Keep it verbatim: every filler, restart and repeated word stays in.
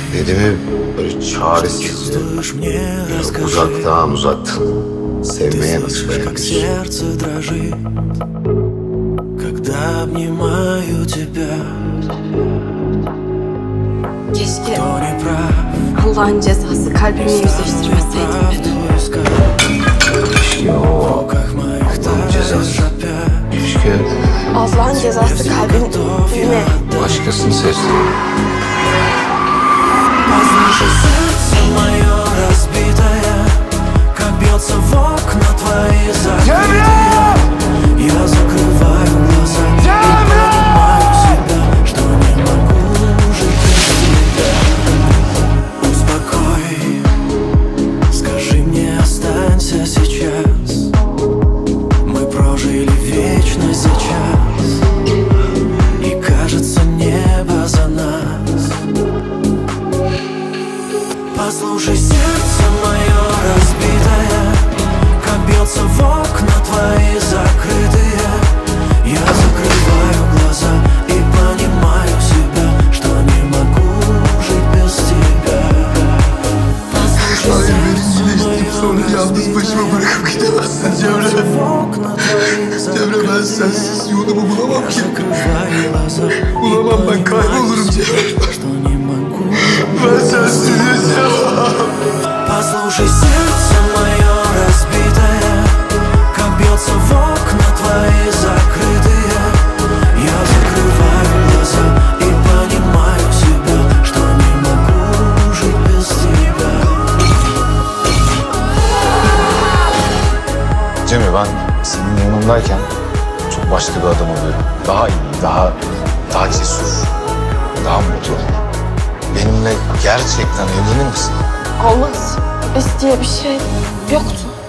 Elimi böyle çaresizce, böyle uzaktan uzaktan sevmeye nasıl dayanıyorsun? Keşke Allah'ın cezası kalbimi yüzleştirmeseydim beni. Keşke o Allah'ın cezası. Keşke Allah'ın cezası kalbimi ne? başkasını sevsin. Послушай, сердце мое разбитое, как бьется в окна твои закрытые. Я закрываю глаза и понимаю себя, что не могу жить без тебя. Послушай, сердце мое разбитое, как бьется в окна твои закрытые. Я закрываю глаза и понимаю себя, что не могу жить без тебя. Послушай, сердце мое разбитое, как бьется в окна твои закрытые. Я закрываю глаза и понимаю себя, что не могу жить без тебя. Cemre, ben senin yanındayken çok başka bir adam oluyorum. Daha iyi, daha, daha cesur, daha mutlu. Benimle gerçekten evlenir misin? Olmaz. Biz diye bir şey yoktu.